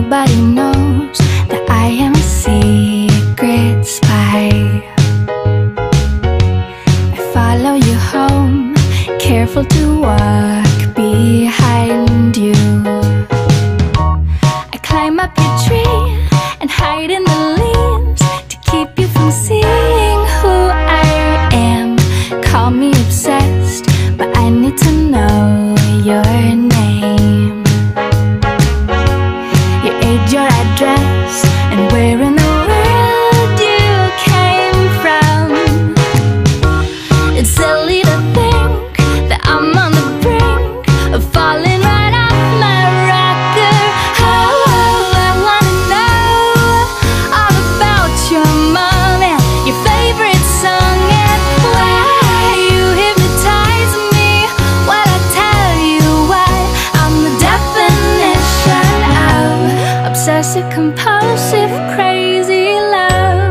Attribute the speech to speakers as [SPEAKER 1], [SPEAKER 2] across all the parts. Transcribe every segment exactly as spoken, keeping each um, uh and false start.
[SPEAKER 1] Nobody knows that I am a secret spy. I follow you home, careful to walk behind you. I climb up your tree and hide in the leaves to keep you from seeing who I am. Call me obsessed, but I need to know your name, your age, your address, and where in the world you came from. It's silly to think that I'm on the brink of falling right off my rocker. Oh, I wanna know all about your mom and your favorite song and why you hypnotize me while I tell you why I'm the definition of obsessive compulsive crazy love.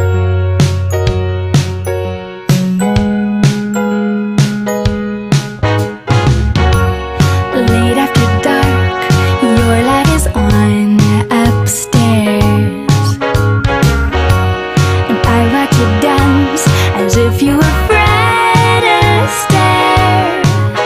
[SPEAKER 1] Late after dark, your light is on upstairs, and I watch you dance as if you were Fred Astaire.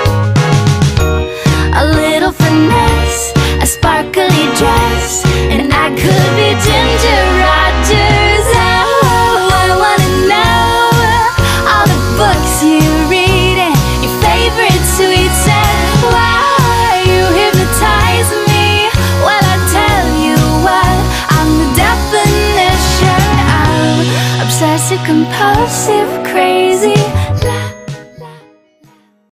[SPEAKER 1] A little finesse, a sparkly dress, and I could be Ginger Rogers. Oh, I wanna know all the books you read and your favorite sweets and why you hypnotize me while I tell you what I'm the definition of obsessive compulsive crazy